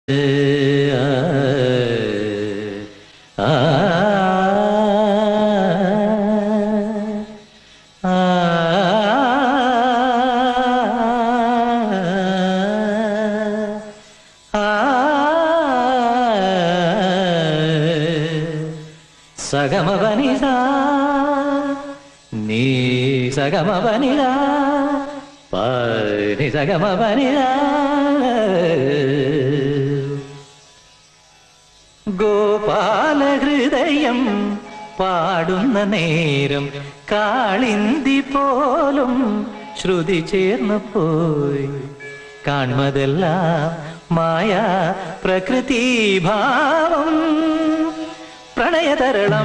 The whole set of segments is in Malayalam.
സഗമവനിതാ നീ സഗമവനിതാ പനി സഗമവനിതാ ഗോപാലഹൃദയം പാടുന്ന നേരം കാളിന്തി പോലും ശ്രുതി ചേർന്നു പോയി കാൺമതെല്ലാം മായാ പ്രകൃതി ഭാവം പ്രണയതരളം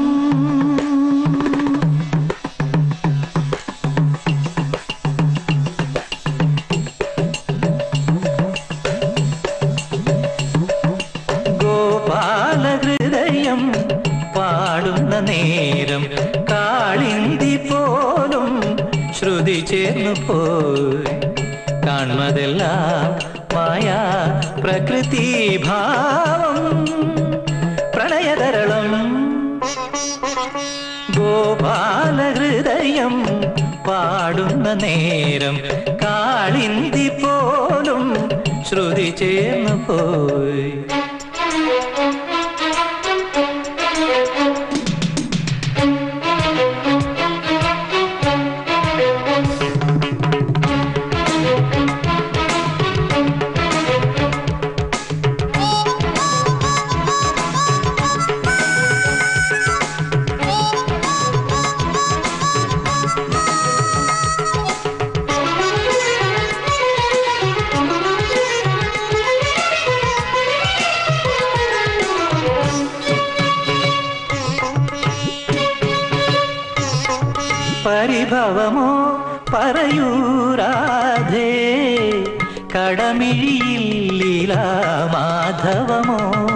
ഗോപാലഹൃദയം പാടുന്ന നേരം കാളിന്തി പോലും ശ്രുതി ചേർന്നു പോയി കാൺമതെല്ലാം മായാ പ്രകൃതി ഭാവം പ്രണയതരളം ഗോപാലഹൃദയം പാടുന്ന നേരം കാളിന്തി പോലും ശ്രുതി ചേർന്നു പോയി പരിഭവമോ പറയൂരാധേ കടമിഴിയില്ല മാധവമോ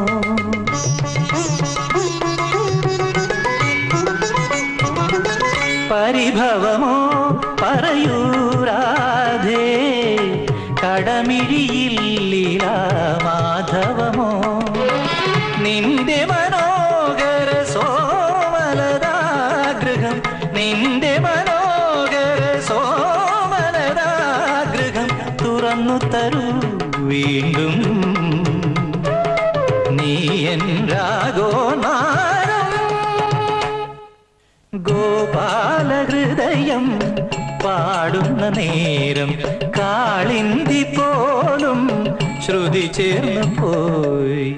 പരിഭവമോ പറയൂരാധേ കടമിഴിയില്ല മാധവമോ നിന്റെ മനോഹര സോമലതാഗൃഹം നിന്റെ മനോഹര സോമലതാഗൃഹം തുറന്നു തരൂ വീണ്ടും നീ എൻ രാഗോനാരം ഗോപാലഹൃദയം പാടുന്ന നേരം കാളിന്തി പോലും ശ്രുതി ചേർന്നു പോയി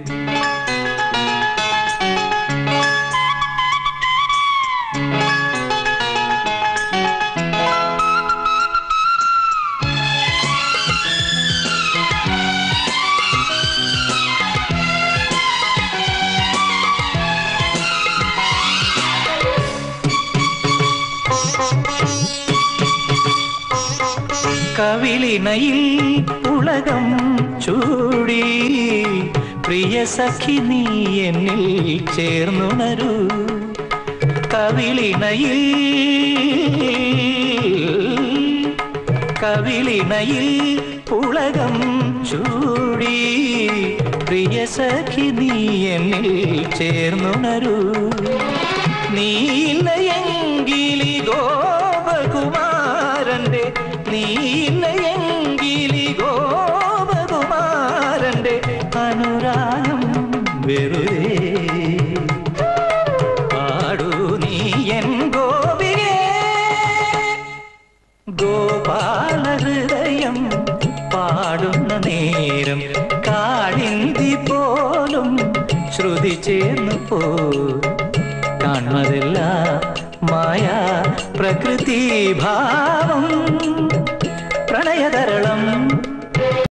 കവിളിനയിൽ പുളകം ചൂടി പ്രിയ സഖി നീ എന്നിൽ ചേർന്നുണരൂ കവിളിനയിൽ പുളകം ചൂടി പ്രിയ സഖി നീ എന്നിൽ ചേർന്നുണരൂ നീലയെങ്കിലി ഗോപകുമാരന്റെ നീലയെങ്കിലി ഗോപകുമാരന്റെ അനുരാഗം വെറുതെ പാടൂ നീ എൻ ഗോപികേ ഗോപാലഹൃദയം പാടുന്ന നേരം കാളിന്തി പോലും ശ്രുതി ചേർന്നു പോ കാൺമതില്ല മായാ പ്രകൃതി ഭാവം പ്രണയതര